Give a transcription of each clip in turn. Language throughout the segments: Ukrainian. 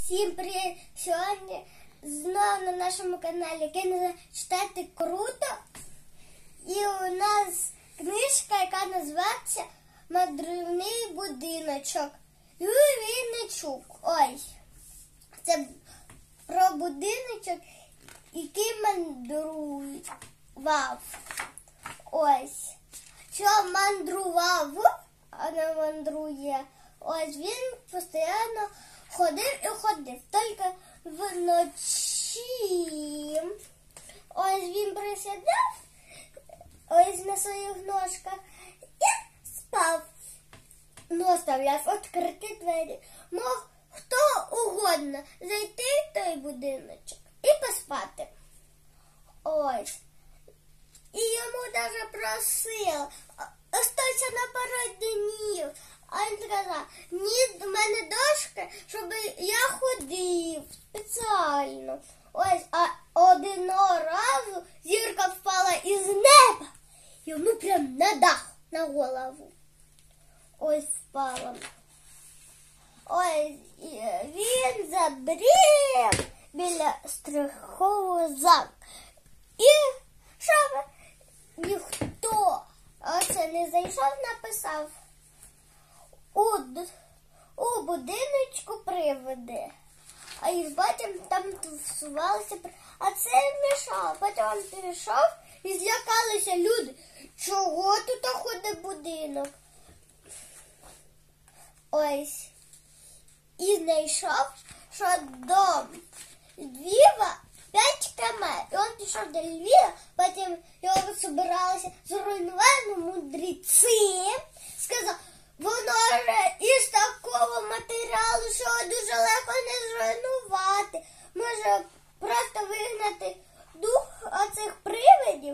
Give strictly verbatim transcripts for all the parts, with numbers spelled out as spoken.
Всім привіт! Сьогодні знову на нашому каналі, який називається «Читати круто». І у нас книжка, яка називається «Мандрівний будиночок». Юрій Вінничук. Ой, це про будиночок, який мандрував. Ось. Що мандрував, а не мандрує. Ось він постійно ходив і ходив, тільки вночі. Ось він присідав, ось на своїх ножках і спав. Ну, оставляв відкриті двері. Мог хто угодно зайти в той будиночок і поспати. Ось. І йому навіть просили, остався на пару днів. А він сказав, ні, в мене дошки, щоб я ходив спеціально. Ось, а одного разу зірка впала із неба. Йому прям на дах, на голову. Ось впала. Ось, він забрів біля страхового замку. І щоб ніхто оце не зайшов, написав. У, у будиночку привиди. А їх потім там всувалися. А це мішало. Потім він пішов і злякалися люди. Чого тут ходить будинок? Ось. І знайшов, що дом Львова п'ять кілометрів. І він пішов до Львова, потім його збиралися зруйнувати мудреці. Сказав, воно ж із такого матеріалу, що дуже легко не зруйнувати. Може просто вигнати дух оцих привидів.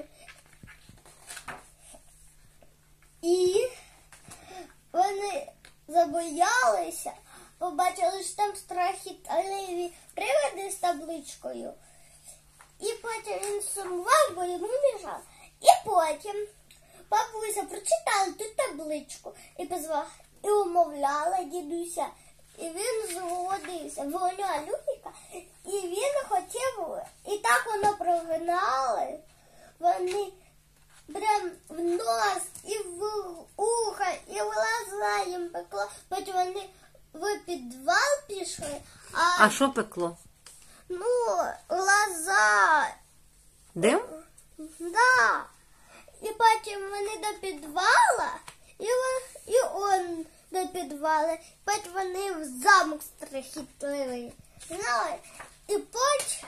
І вони забоялися, побачили, що там страхітливі привиди з табличкою. І потім він сумував, бо йому мішав. І потім бабуся прочитала ту табличку і позвала, і умовляла дідуся. І він згодився, воля Люхіка, і він хотів, і так воно прогнали. Вони прям в нос, і в ухо, і в глаза їм пекло. Потім вони в підвал пішли. А, а що пекло? Ну, глаза. Дим? Да. І потім вони до підвала, і он, і он до підвала. Потім вони в замок страхітливий. Знали? І потім,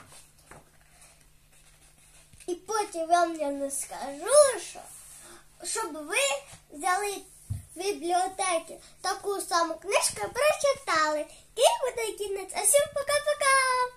і потім вам я не скажу, що, щоб ви взяли в бібліотеки таку саму книжку і прочитали. Кінь буде кінець. А всім пока-пока!